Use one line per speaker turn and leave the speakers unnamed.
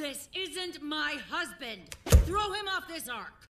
This isn't my husband. Throw him off this ark.